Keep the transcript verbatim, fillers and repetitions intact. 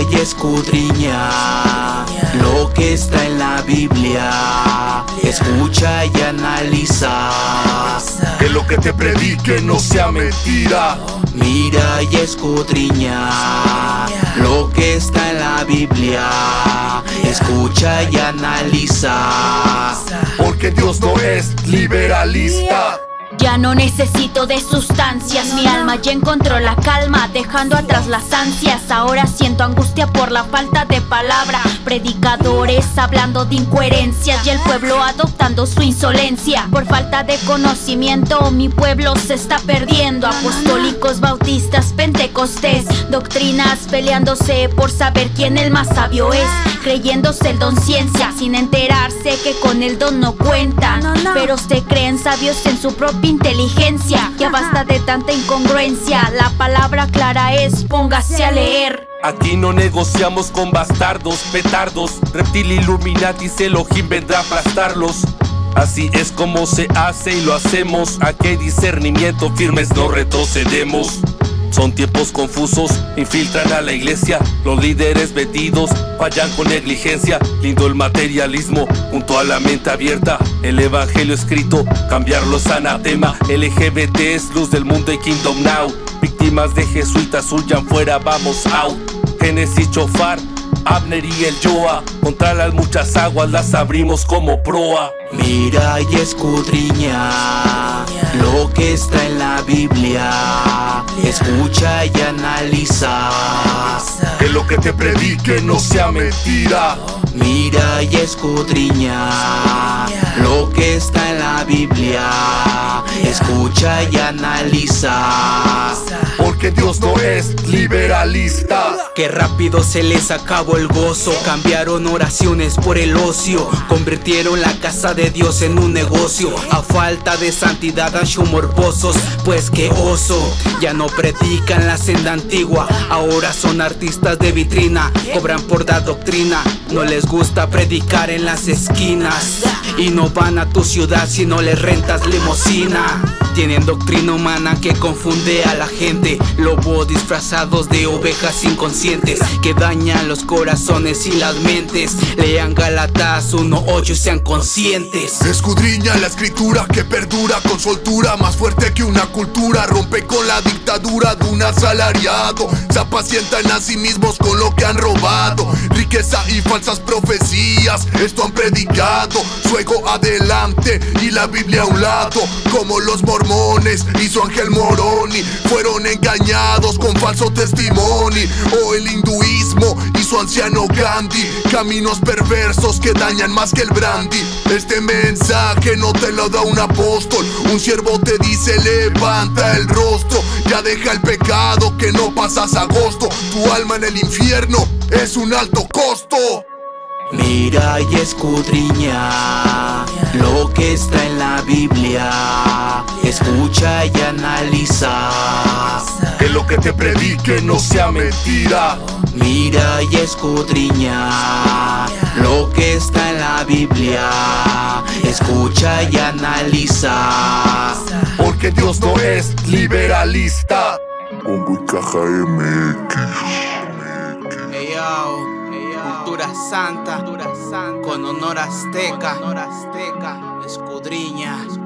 y escudriña lo que está en la Biblia. Escucha y analiza que lo que te predique no sea mentira. Mira y escudriña lo que está en la Biblia. Escucha y analiza, porque Dios no es liberalista. Ya no necesito de sustancias, mi alma ya encontró la calma, dejando atrás las ansias. Ahora siento angustia por la falta de palabra. Predicadores hablando de incoherencias y el pueblo adoptando su insolencia. Por falta de conocimiento mi pueblo se está perdiendo. Apostólicos, bautistas, pentecostés, doctrinas peleándose por saber quién el más sabio es, creyéndose el don ciencia sin enterarse que con el don no cuentan. Pero se creen sabios en su propia inteligencia. Ya basta de tanta incongruencia. La palabra clara es: póngase a leer. Aquí no negociamos con bastardos, petardos, reptil, illuminatis, Elohim vendrá a aplastarlos. Así es como se hace y lo hacemos. Aquí hay discernimiento, firmes no retrocedemos. Son tiempos confusos, infiltran a la iglesia. Los líderes metidos fallan con negligencia. Lindo el materialismo junto a la mente abierta. El evangelio escrito, cambiarlo es anatema. L G B T es luz del mundo y Kingdom Now. Víctimas de jesuitas huyan fuera, vamos out. Génesis, Chofar, Abner y el Yoa. Contra las muchas aguas las abrimos como proa. Mira y escudriña lo que está en la Biblia. Escucha y analiza que lo que te predique no sea mentira. Mira y escudriña lo que está en la Biblia. Escucha y analiza, porque Dios no es liberalista. Qué rápido se les acabó el gozo. Cambiaron oraciones por el ocio. Convirtieron la casa de Dios en un negocio. A falta de santidad han sido morbosos. Pues qué oso, ya no predican la senda antigua. Ahora son artistas de vitrina. Cobran por la doctrina. No les gusta predicar en las esquinas. Y no van a tu ciudad si no les rentas limosina. Tienen doctrina humana que confunde a la gente. Lobos disfrazados de ovejas inconscientes que dañan los corazones y las mentes. Lean Gálatas uno ocho y sean conscientes. Escudriña la escritura que perdura con soltura, más fuerte que una cultura. Rompe con la dictadura de un asalariado. Se apacientan a sí mismos con lo que han robado. Riqueza y falsas profecías, esto han predicado. Su ego adelante y la Biblia a un lado. Como los mormones y su ángel Moroni fueron engañados con falso testimonio. O el hinduismo y su anciano Gandhi, caminos perversos que dañan más que el brandy. Este mensaje no te lo da un apóstol. Un siervo te dice: levanta el rostro, ya deja el pecado que no pasas agosto. Tu alma en el infierno es un alto costo. Mira y escudriña lo que está en la Biblia. Escucha y analiza que lo que te predique no sea mentira. Mira y escudriña lo que está en la Biblia. Escucha y analiza, porque Dios no es liberalista. Bombo y Caja M X. Hey yo, cultura santa, con honor azteca, escudriña.